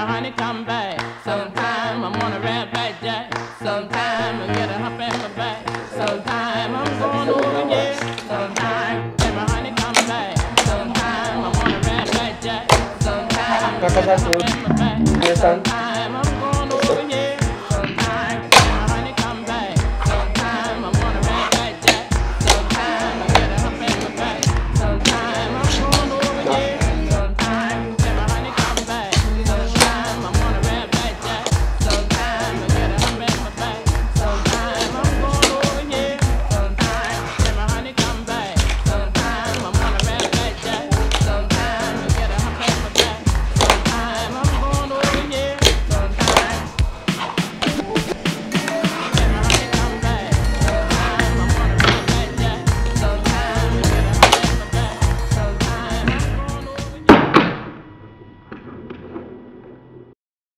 my honey come back. Sometime I'm on a red back jack. Sometime I get a hump in my back. Sometime I'm going over here. Sometime when my honey come back. Sometime I'm on a red back jack. Sometime I get a hump in my back. Sometime I'm going over here.